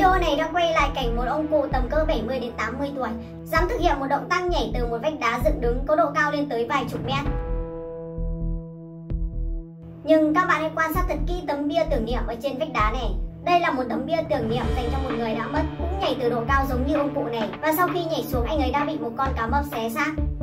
Video này đang quay lại cảnh một ông cụ tầm cỡ 70 đến 80 tuổi dám thực hiện một động tác nhảy từ một vách đá dựng đứng có độ cao lên tới vài chục mét. Nhưng các bạn hãy quan sát thật kỹ tấm bia tưởng niệm ở trên vách đá này. Đây là một tấm bia tưởng niệm dành cho một người đã mất, cũng nhảy từ độ cao giống như ông cụ này, và sau khi nhảy xuống anh ấy đã bị một con cá mập xé xác.